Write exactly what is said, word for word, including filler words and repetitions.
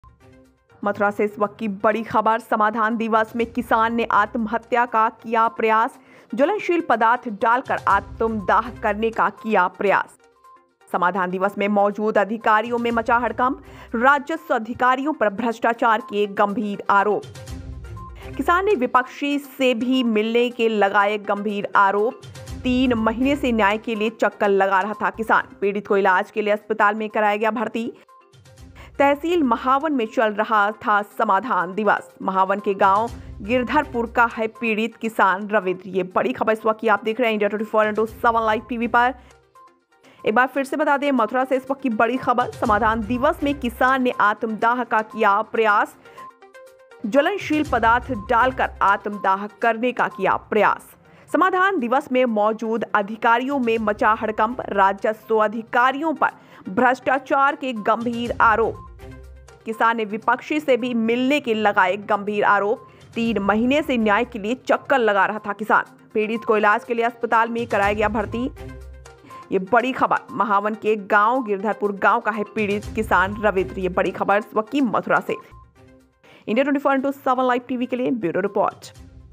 मथुरा से इस वक्त की बड़ी खबर। समाधान दिवस में किसान ने आत्महत्या का किया प्रयास। ज्वलनशील पदार्थ डालकर आत्मदाह करने का किया प्रयास। समाधान दिवस में मौजूद अधिकारियों में मचा हड़कंप। राजस्व अधिकारियों पर भ्रष्टाचार के गंभीर आरोप। किसान ने विपक्षी से भी मिलने के लगाए गंभीर आरोप। तीन महीने से न्याय के लिए चक्कर लगा रहा था किसान। पीड़ित को इलाज के लिए अस्पताल में कराया गया भर्ती। तहसील महावन में चल रहा था समाधान दिवस। महावन के गांव गिरधरपुर का है पीड़ित किसान रविंद्र। ये बड़ी खबर इस वक्त की आप देख रहे हैं India twenty four into seven live TV पर। एक बार फिर से बता दें, मथुरा से इस वक्त की बड़ी खबर। समाधान दिवस में किसान ने आत्मदाह का किया प्रयास। ज्वलनशील पदार्थ डालकर आत्मदाह करने का किया प्रयास। समाधान दिवस में मौजूद अधिकारियों में मचा हड़कंप। राजस्व अधिकारियों पर भ्रष्टाचार के गंभीर आरोप। किसान ने विपक्षी से भी मिलने के लगाए गंभीर आरोप। तीन महीने से न्याय के लिए चक्कर लगा रहा था किसान। पीड़ित को इलाज के लिए अस्पताल में कराया गया भर्ती। ये बड़ी खबर महावन के गांव गिरधरपुर गांव का है पीड़ित किसान रविंद्र। ये बड़ी खबर इस वक्त की मथुरा से। India twenty four into seven live TV के लिए ब्यूरो रिपोर्ट।